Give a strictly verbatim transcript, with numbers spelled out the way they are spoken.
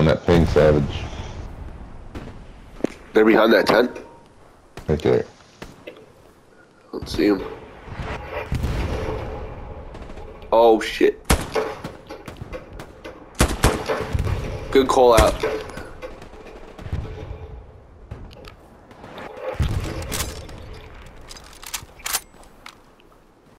on that pink Savage. They're behind that tent? Right there. Let's see him. Oh shit. Good call out.